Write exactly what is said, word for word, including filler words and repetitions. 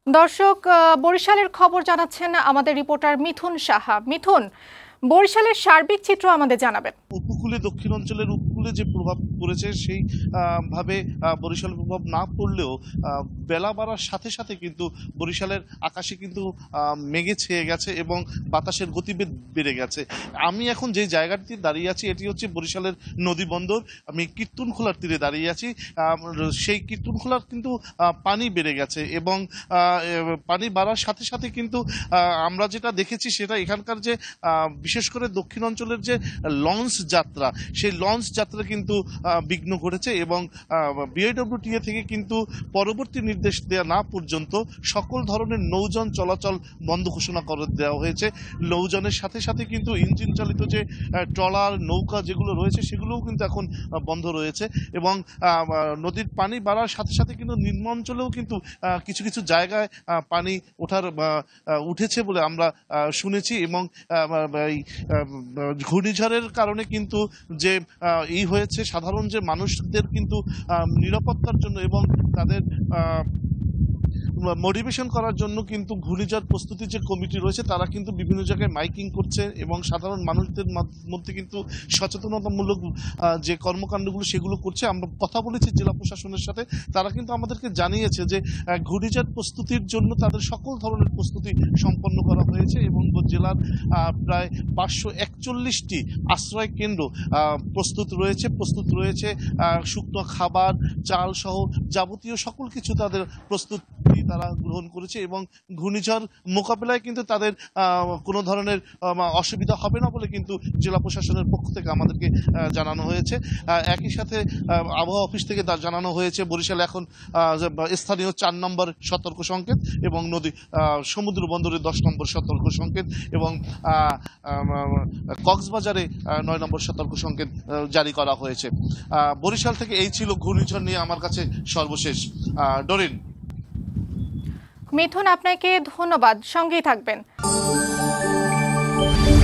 দর্শক, বরিশালের খবর জানাচ্ছেন আমাদের রিপোর্টার মিথুন সাহা। মিথুন, বরিশালের সার্বিক চিত্র আমাদের জানাবেন। উপকূলে দক্ষিণ অঞ্চলের উপকূলে যে প্রভাব পড়েছে সেই ভাবে বরিশালের প্রভাব না পড়লেও বেলা বাড়ার সাথে সাথে কিন্তু বরিশালের আকাশে কিন্তু মেঘে ছেয়ে গেছে এবং বাতাসের গতিবেগ বেড়ে গেছে। আমি এখন যে জায়গাটিতে দাঁড়িয়ে আছি এটি হচ্ছে বরিশালের নদী বন্দর। আমি কীর্তনখোলার তীরে দাঁড়িয়ে আছি। সেই কীর্তনখোলার কিন্তু পানি বেড়ে গেছে এবং পানি বাড়ার সাথে সাথে কিন্তু আমরা যেটা দেখেছি সেটা এখানকার যে বিশেষ করে দক্ষিণ অঞ্চলের যে লঞ্চ যাত্রা সেই লঞ্চ যাত্রা কিন্তু বিঘ্ন ঘটেছে এবং বিআইডব্লিউটিএ থেকে কিন্তু পরবর্তী নির্দেশ দেওয়া না পর্যন্ত সকল ধরনের নৌযান চলাচল বন্ধ ঘোষণা করে দেওয়া হয়েছে। নৌযানের সাথে সাথে কিন্তু ইঞ্জিন চালিত যে ট্রলার নৌকা যেগুলো রয়েছে সেগুলোও কিন্তু এখন বন্ধ রয়েছে এবং নদীর পানি বাড়ার সাথে সাথে কিন্তু নিম্ন অঞ্চলেও কিন্তু কিছু কিছু জায়গায় পানি ওঠার উঠেছে বলে আমরা শুনেছি এবং এই ঘূর্ণিঝড়ের কারণে কিন্তু যে এই হয়েছে সাধারণ যে মানুষদের কিন্তু নিরাপত্তার জন্য এবং তাদের মোটিভেশন করার জন্য কিন্তু ঘূর্ণিঝড় প্রস্তুতির যে কমিটি রয়েছে তারা কিন্তু বিভিন্ন জায়গায় মাইকিং করছে এবং সাধারণ মানুষদের মধ্যে কিন্তু সচেতনতামূলক যে কর্মকাণ্ডগুলো সেগুলো করছে। আমরা কথা বলেছি জেলা প্রশাসনের সাথে, তারা কিন্তু আমাদেরকে জানিয়েছে যে ঘূর্ণিঝড় প্রস্তুতির জন্য তাদের সকল ধরনের প্রস্তুতি সম্পন্ন করা হয়েছে এবং জেলার প্রায় পাঁচশো একচল্লিশটি আশ্রয় কেন্দ্র প্রস্তুত রয়েছে প্রস্তুত রয়েছে শুকনো খাবার চাল সহ যাবতীয় সকল কিছু তাদের প্রস্তুতি তারা গ্রহণ করেছে এবং ঘূর্ণিঝড় মোকাবেলায় কিন্তু তাদের কোনো ধরনের অসুবিধা হবে না বলে কিন্তু জেলা প্রশাসনের পক্ষ থেকে আমাদেরকে জানানো হয়েছে। একই সাথে আবহাওয়া অফিস থেকে জানানো হয়েছে বরিশালে এখন স্থানীয় চার নম্বর সতর্ক সংকেত এবং নদী সমুদ্র বন্দরে দশ নম্বর সতর্ক সংকেত এবং কক্সবাজারে নয় নম্বর সতর্ক সংকেত জারি করা হয়েছে। বরিশাল থেকে এই ছিল ঘূর্ণিঝড় নিয়ে আমার কাছে সর্বশেষ। ডরিন। মিথুন, আপনাকে ধন্যবাদ, সঙ্গেই থাকবেন।